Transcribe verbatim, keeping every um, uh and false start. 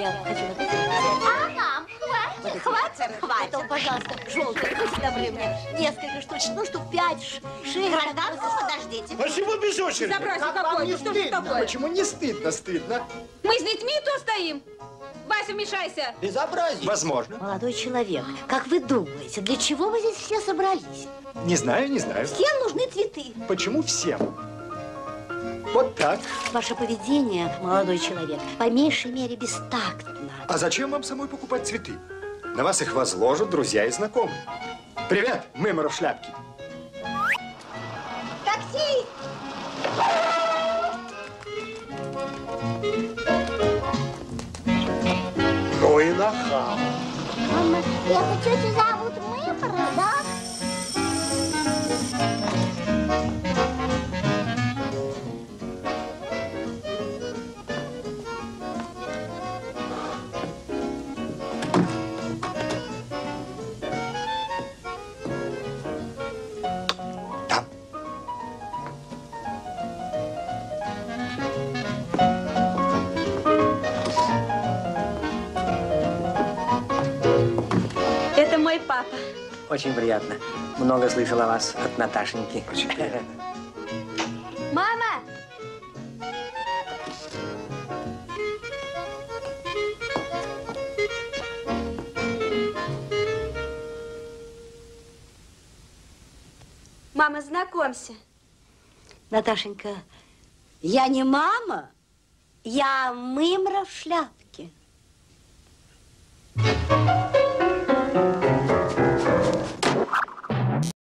я хочу на кофе. А нам хватит, хватит, хватит. Потом, пожалуйста, желтый, будьте добры мне. Несколько штучек, ну, штук пять, шесть. Гражданку подождите. Почему без очереди? Забросьте какой-то, что же такое? Почему не стыдно, стыдно? Мы с детьми тут стоим. Вася, вмешайся. Безобразие. Возможно. Молодой человек, как вы думаете, для чего вы здесь все собрались? Не знаю, не знаю. Всем нужны цветы. Почему всем? Вот так. Ваше поведение, молодой человек, по меньшей мере бестактно. А зачем вам самой покупать цветы? На вас их возложат друзья и знакомые. Привет, мымра в шляпке. Такси! Ну и нахал. Мама, эту тетю зовут Мымра, да? Там. Это мой папа. Очень приятно. Много слышал о вас от Наташеньки. Очень приятно. Мама! Мама, знакомься. Наташенька, я не мама, я мымра в шляпке.